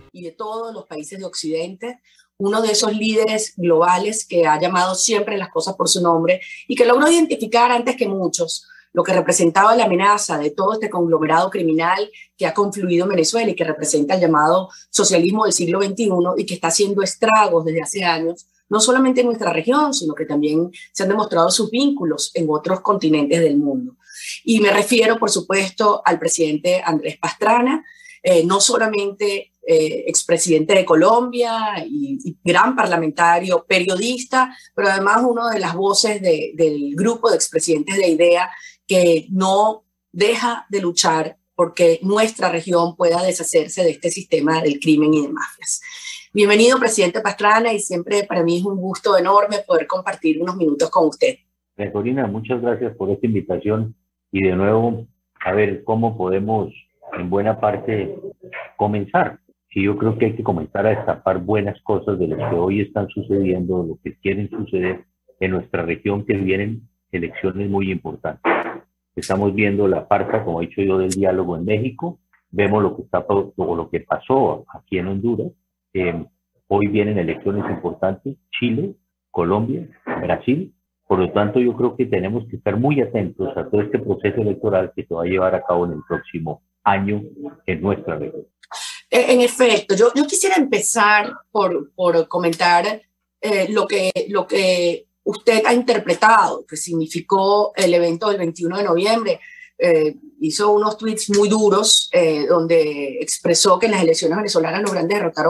y de todos los países de Occidente, uno de esos líderes globales que ha llamado siempre las cosas por su nombre y que logró identificar antes que muchos lo que representaba la amenaza de todo este conglomerado criminal que ha confluido en Venezuela y que representa el llamado socialismo del siglo XXI y que está haciendo estragos desde hace años, no solamente en nuestra región, sino que también se han demostrado sus vínculos en otros continentes del mundo. Y me refiero, por supuesto, al presidente Andrés Pastrana, no solamente expresidente de Colombia y gran parlamentario, periodista, pero además una de las voces del grupo de expresidentes de IDEA que no deja de luchar porque nuestra región pueda deshacerse de este sistema del crimen y de mafias. Bienvenido, presidente Pastrana, y siempre para mí es un gusto enorme poder compartir unos minutos con usted. Corina, muchas gracias por esta invitación y de nuevo a ver cómo podemos en buena parte comenzar. Y yo creo que hay que comenzar a destapar buenas cosas de lo que hoy están sucediendo, de lo que quieren suceder en nuestra región, que vienen elecciones muy importantes. Estamos viendo la farsa, como he dicho yo, del diálogo en México, vemos lo que está o lo que pasó aquí en Honduras. Hoy vienen elecciones importantes, Chile, Colombia, Brasil. Por lo tanto, yo creo que tenemos que estar muy atentos a todo este proceso electoral que se va a llevar a cabo en el próximo año en nuestra región. En efecto, yo quisiera empezar por comentar lo que usted ha interpretado, que significó el evento del 21 de noviembre. Hizo unos tweets muy duros donde expresó que en las elecciones venezolanas los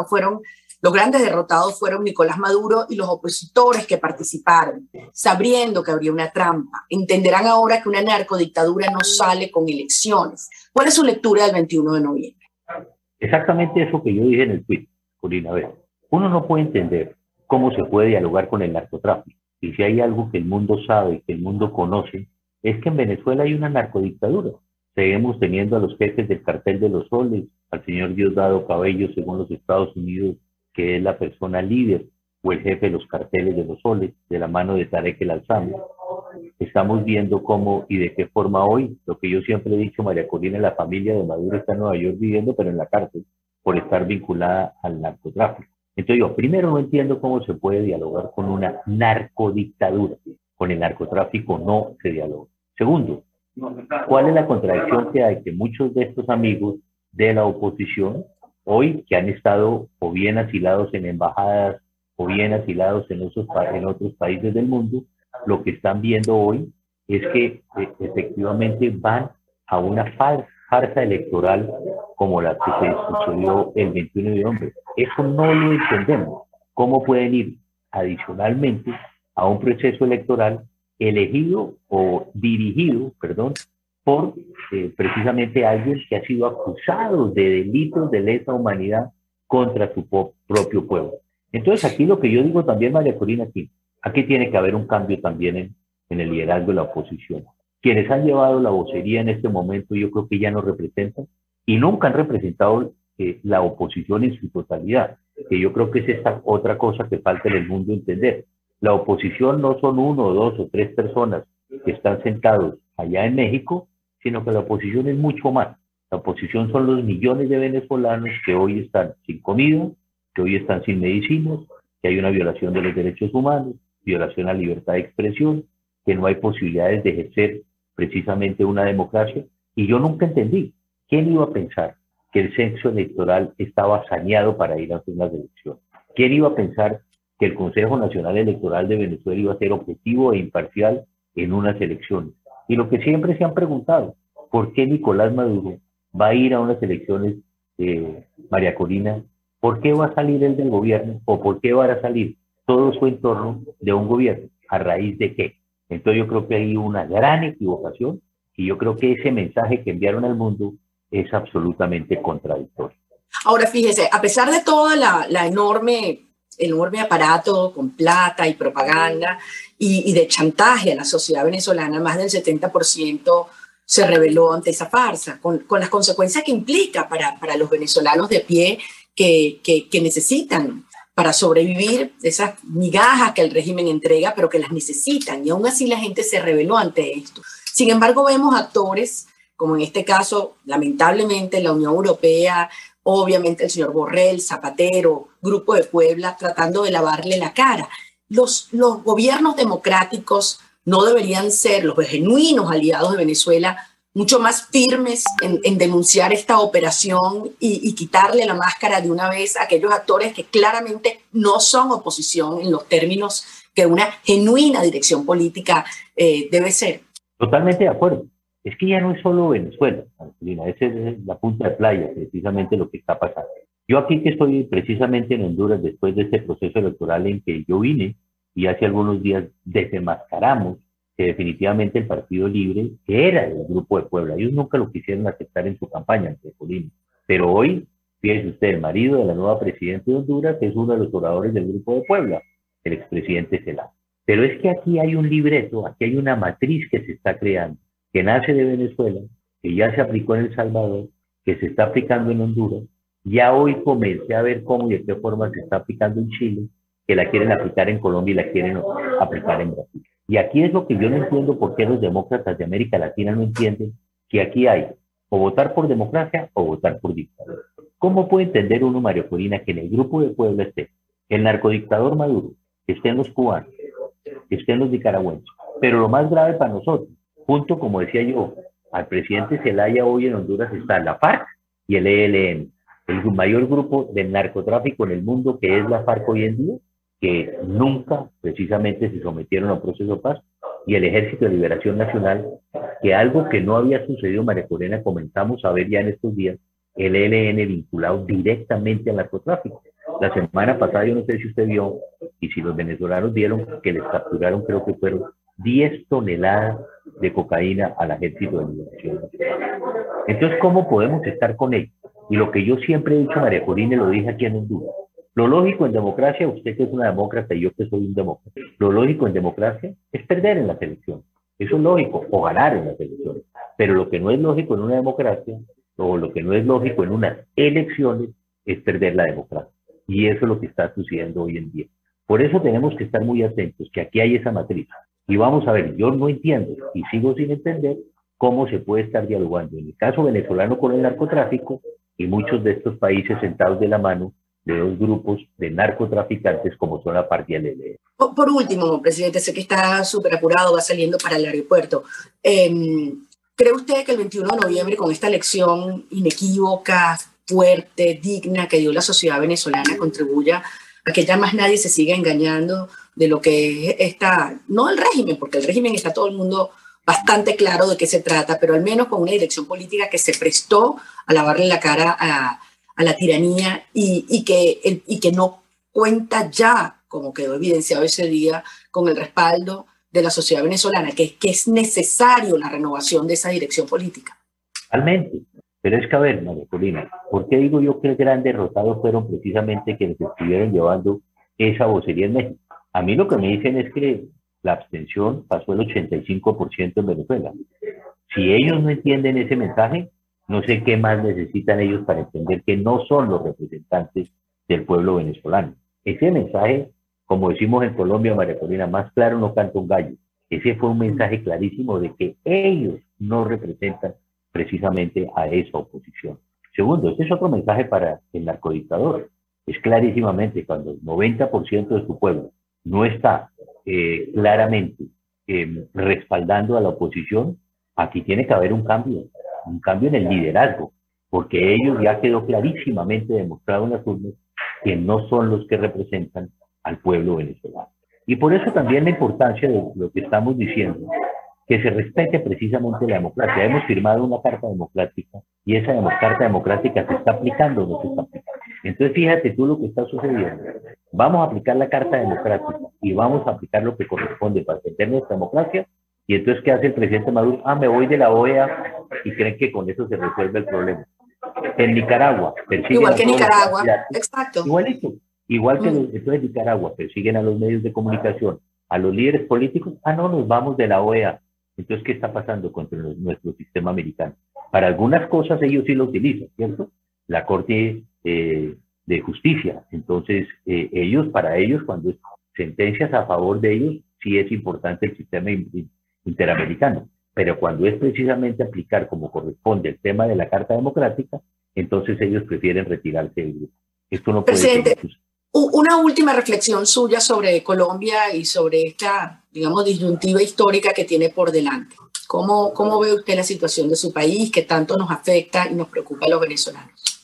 grandes derrotados fueron Nicolás Maduro y los opositores que participaron, sabiendo que habría una trampa. Entenderán ahora que una narcodictadura no sale con elecciones. ¿Cuál es su lectura del 21 de noviembre? Exactamente eso que yo dije en el tweet, Corina. A ver, uno no puede entender cómo se puede dialogar con el narcotráfico. Y si hay algo que el mundo sabe, que el mundo conoce, es que en Venezuela hay una narcodictadura. Seguimos teniendo a los jefes del cartel de los soles, al señor Diosdado Cabello, según los Estados Unidos, que es la persona líder o el jefe de los carteles de los soles, de la mano de Tarek El Alzami. Estamos viendo cómo y de qué forma hoy, lo que yo siempre he dicho, María Corina, la familia de Maduro está en Nueva York viviendo, pero en la cárcel, por estar vinculada al narcotráfico. Entonces yo, primero, no entiendo cómo se puede dialogar con una narcodictadura. Con el narcotráfico no se dialoga. Segundo, ¿cuál es la contradicción que hay? Que muchos de estos amigos de la oposición, hoy que han estado o bien asilados en embajadas o bien asilados en otros países del mundo, lo que están viendo hoy es que efectivamente van a una farsa electoral como la que se sucedió el 21 de noviembre. Eso no lo entendemos. ¿Cómo pueden ir adicionalmente a un proceso electoral elegido o dirigido, por precisamente alguien que ha sido acusado de delitos de lesa humanidad contra su propio pueblo? Entonces aquí lo que yo digo también, María Corina, aquí tiene que haber un cambio también en el liderazgo de la oposición. Quienes han llevado la vocería en este momento, yo creo que ya no representan y nunca han representado la oposición en su totalidad, que yo creo que es esta otra cosa que falta en el mundo entender. La oposición no son 1, 2 o 3 personas que están sentados allá en México, sino que la oposición es mucho más. La oposición son los millones de venezolanos que hoy están sin comida, que hoy están sin medicinas, que hay una violación de los derechos humanos, violación a la libertad de expresión, que no hay posibilidades de ejercer precisamente una democracia. Y yo nunca entendí, ¿quién iba a pensar que el censo electoral estaba saneado para ir a hacer unas elecciones? ¿Quién iba a pensar que el Consejo Nacional Electoral de Venezuela iba a ser objetivo e imparcial en unas elecciones? Y lo que siempre se han preguntado, ¿por qué Nicolás Maduro va a ir a unas elecciones, María Corina? ¿Por qué va a salir él del gobierno? ¿O por qué va a salir todo su entorno de un gobierno? ¿A raíz de qué? Entonces yo creo que hay una gran equivocación y yo creo que ese mensaje que enviaron al mundo es absolutamente contradictorio. Ahora fíjese, a pesar de toda la enorme aparato con plata y propaganda y de chantaje a la sociedad venezolana, más del 70% se rebeló ante esa farsa, con las consecuencias que implica para los venezolanos de pie que necesitan para sobrevivir esas migajas que el régimen entrega, pero que las necesitan, y aún así la gente se rebeló ante esto. Sin embargo, vemos actores como en este caso, lamentablemente, la Unión Europea, obviamente el señor Borrell, Zapatero, Grupo de Puebla, tratando de lavarle la cara. Los gobiernos democráticos no deberían ser los genuinos aliados de Venezuela mucho más firmes en denunciar esta operación y quitarle la máscara de una vez a aquellos actores que claramente no son oposición en los términos que una genuina dirección política debe ser. Totalmente de acuerdo. Es que ya no es solo Venezuela, Angelina, esa es la punta de playa, precisamente lo que está pasando. Yo aquí que estoy precisamente en Honduras después de este proceso electoral en que yo vine y hace algunos días desenmascaramos que definitivamente el Partido Libre, que era el Grupo de Puebla, ellos nunca lo quisieron aceptar en su campaña ante Colina. Pero hoy, fíjese usted, el marido de la nueva presidenta de Honduras es uno de los oradores del Grupo de Puebla, el expresidente Zelaya. Pero es que aquí hay un libreto, aquí hay una matriz que se está creando, que nace de Venezuela, que ya se aplicó en El Salvador, que se está aplicando en Honduras. Ya hoy comencé a ver cómo y de qué forma se está aplicando en Chile, que la quieren aplicar en Colombia y la quieren aplicar en Brasil. Y aquí es lo que yo no entiendo por qué los demócratas de América Latina no entienden que aquí hay o votar por democracia o votar por dictadura. ¿Cómo puede entender uno, María Corina, que en el Grupo de Puebla esté el narcodictador Maduro, que estén los cubanos, que estén los nicaragüenses? Pero lo más grave para nosotros, junto, como decía yo, al presidente Zelaya, hoy en Honduras está la FARC y el ELN, el mayor grupo de narcotráfico en el mundo, que es la FARC hoy en día, que nunca precisamente se sometieron a un proceso de paz, y el Ejército de Liberación Nacional, que algo que no había sucedido, María Corina, comenzamos a ver ya en estos días, el ELN vinculado directamente al narcotráfico. La semana pasada, yo no sé si usted vio, y si los venezolanos vieron que les capturaron, creo que fueron 10 toneladas de cocaína al Ejército de Liberación Nacional. Entonces, ¿cómo podemos estar con ellos? Y lo que yo siempre he dicho, María Corina, y lo dije aquí en Honduras, lo lógico en democracia, usted que es una demócrata y yo que soy un demócrata, lo lógico en democracia es perder en las elecciones. Eso es lógico, o ganar en las elecciones. Pero lo que no es lógico en una democracia, o lo que no es lógico en unas elecciones, es perder la democracia. Y eso es lo que está sucediendo hoy en día. Por eso tenemos que estar muy atentos, que aquí hay esa matriz. Y vamos a ver, yo no entiendo, y sigo sin entender, cómo se puede estar dialogando en el caso venezolano con el narcotráfico, y muchos de estos países sentados de la mano de dos grupos de narcotraficantes como son la FARC y el ELN. Por último, presidente, sé que está súper apurado, va saliendo para el aeropuerto. ¿Cree usted que el 21 de noviembre, con esta elección inequívoca, fuerte, digna que dio la sociedad venezolana, contribuya a que ya más nadie se siga engañando de lo que es esta, no el régimen, porque el régimen está todo el mundo bastante claro de qué se trata, pero al menos con una dirección política que se prestó a lavarle la cara a la tiranía y que no cuenta ya, como quedó evidenciado ese día, con el respaldo de la sociedad venezolana, que es necesario la renovación de esa dirección política? Realmente, pero es que a ver, María Corina, ¿por qué digo yo que el gran derrotados fueron precisamente quienes estuvieron llevando esa vocería en México? A mí lo que me dicen es que la abstención pasó el 85% en Venezuela. Si ellos no entienden ese mensaje, no sé qué más necesitan ellos para entender que no son los representantes del pueblo venezolano. Ese mensaje, como decimos en Colombia, María Corina, más claro no canta un gallo. Ese fue un mensaje clarísimo de que ellos no representan precisamente a esa oposición. Segundo, este es otro mensaje para el narcodictador. Es clarísimamente cuando el 90% de su pueblo no está claramente respaldando a la oposición, aquí tiene que haber un cambio en el liderazgo, porque ellos ya quedó clarísimamente demostrado en las urnas que no son los que representan al pueblo venezolano. Y por eso también la importancia de lo que estamos diciendo, que se respete precisamente la democracia. Hemos firmado una carta democrática y esa carta democrática se está aplicando o no se está aplicando. Entonces fíjate tú lo que está sucediendo. Vamos a aplicar la carta democrática y vamos a aplicar lo que corresponde para defender nuestra democracia. Y entonces, ¿qué hace el presidente Maduro? Me voy de la OEA y creen que con eso se resuelve el problema. En Nicaragua, persiguen igual que Nicaragua, exacto. Igualito. Igual que entonces Nicaragua, persiguen a los medios de comunicación, a los líderes políticos. No, nos vamos de la OEA. Entonces, ¿qué está pasando contra nuestro sistema americano? Para algunas cosas ellos sí lo utilizan, ¿cierto? La Corte de Justicia. Entonces, para ellos, cuando es sentencias a favor de ellos, sí es importante el sistema interamericano. pero cuando es precisamente aplicar como corresponde el tema de la Carta Democrática, entonces ellos prefieren retirarse del grupo. Esto no puede ser. Presidente, una última reflexión suya sobre Colombia y sobre esta, digamos, disyuntiva histórica que tiene por delante. ¿Cómo ve usted la situación de su país, que tanto nos afecta y nos preocupa a los venezolanos?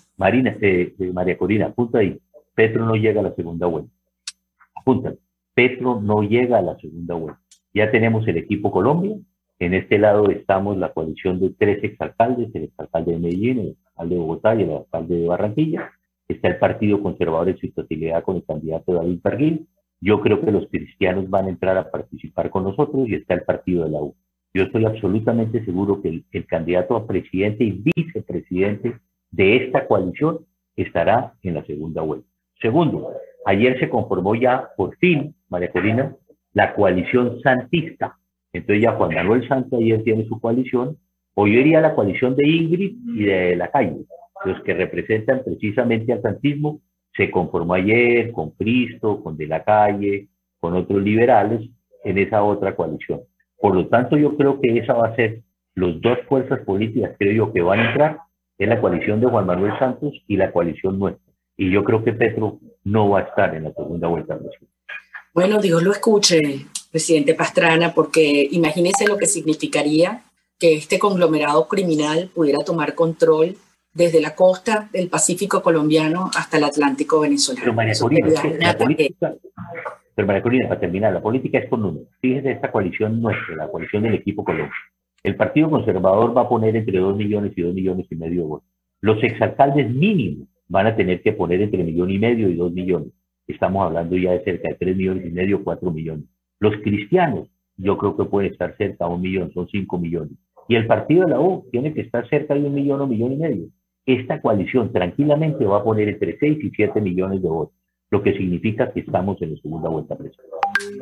María Corina, apunta ahí. Petro no llega a la segunda vuelta. Apunta. Petro no llega a la segunda vuelta. Ya tenemos el equipo Colombia. En este lado estamos la coalición de 3 exalcaldes, el exalcalde de Medellín, el alcalde de Bogotá y el alcalde de Barranquilla. Está el Partido Conservador en su totalidad con el candidato David Parguil. Yo creo que los cristianos van a entrar a participar con nosotros y está el partido de la U. Yo estoy absolutamente seguro que el candidato a presidente y vicepresidente de esta coalición estará en la segunda vuelta. Segundo, ayer se conformó ya, por fin, María Corina, la coalición santista. Entonces ya Juan Manuel Santos ayer tiene su coalición. Hoy iría la coalición de Ingrid y de Lacalle, los que representan precisamente al santismo. Se conformó ayer con Cristo, con De la Calle, con otros liberales en esa otra coalición. Por lo tanto, yo creo que esa va a ser las 2 fuerzas políticas, creo yo, que van a entrar, es la coalición de Juan Manuel Santos y la coalición nuestra. Y yo creo que Petro no va a estar en la segunda vuelta. Bueno, Dios lo escuche, presidente Pastrana, porque imagínese lo que significaría que este conglomerado criminal pudiera tomar control desde la costa del Pacífico colombiano hasta el Atlántico venezolano. Pero María Corina, María Corina, para terminar, la política es con números. Fíjese esta coalición nuestra, la coalición del equipo Colombia. El Partido Conservador va a poner entre 2 millones y 2 millones y medio de votos. Los exalcaldes mínimos van a tener que poner entre 1,5 millones y 2 millones. Estamos hablando ya de cerca de 3 millones y medio, 4 millones. Los cristianos, yo creo que pueden estar cerca de 1 millón, son 5 millones. Y el partido de la U tiene que estar cerca de 1 millón o 1,5 millones. Esta coalición tranquilamente va a poner entre 6 y 7 millones de votos, lo que significa que estamos en la segunda vuelta presidencial.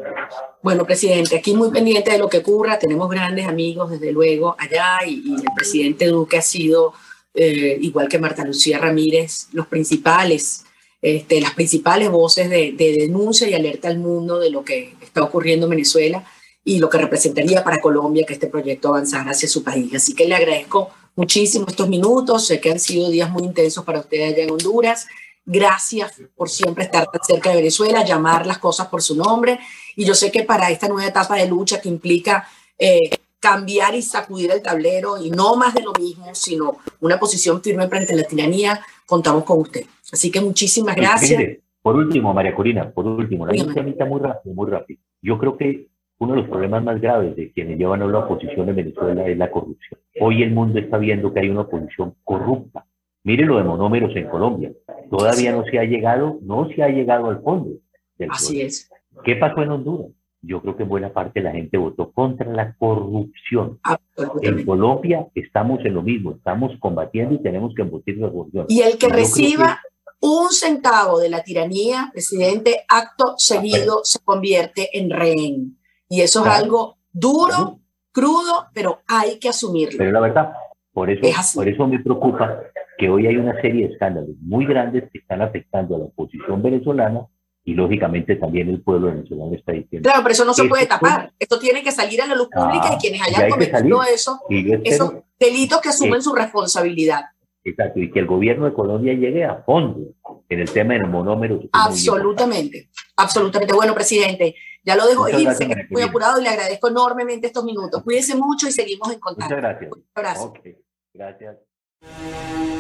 Bueno, presidente, aquí muy pendiente de lo que ocurra. Tenemos grandes amigos, desde luego, allá, y el presidente Duque ha sido, igual que Marta Lucía Ramírez, las principales voces de denuncia y alerta al mundo de lo que está ocurriendo en Venezuela y lo que representaría para Colombia que este proyecto avanzara hacia su país. Así que le agradezco muchísimo estos minutos. Sé que han sido días muy intensos para usted allá en Honduras. Gracias por siempre estar tan cerca de Venezuela, llamar las cosas por su nombre. Y yo sé que para esta nueva etapa de lucha que implica cambiar y sacudir el tablero y no más de lo mismo, sino una posición firme frente a la tiranía, contamos con usted. Así que muchísimas gracias. Mire, por último, María Corina, hay un temita muy rápido. Yo creo que uno de los problemas más graves de quienes llevan a la oposición en Venezuela es la corrupción. Hoy el mundo está viendo que hay una oposición corrupta. Mire lo de monómeros en Colombia. Todavía no se ha llegado al fondo del Así problema. es. ¿Qué pasó en Honduras? Yo creo que en buena parte la gente votó contra la corrupción. En Colombia estamos en lo mismo, estamos combatiendo y tenemos que embutir la corrupción. Y el que reciba un centavo de la tiranía, presidente, acto seguido se convierte en rehén. Y eso es algo duro, crudo, pero hay que asumirlo. Pero la verdad, por eso me preocupa que hoy hay una serie de escándalos muy grandes que están afectando a la oposición venezolana y lógicamente también el pueblo venezolano está diciendo. Claro, pero eso no se puede tapar. Esto tiene que salir a la luz pública y quienes hayan cometido esos delitos que asumen su responsabilidad. Exacto, y que el gobierno de Colombia llegue a fondo en el tema de los monómeros. Absolutamente. Bueno, presidente, ya lo dejo ir, sé que estoy muy apurado y le agradezco enormemente estos minutos. Cuídese mucho y seguimos en contacto. Muchas gracias. Un abrazo. Okay. Gracias.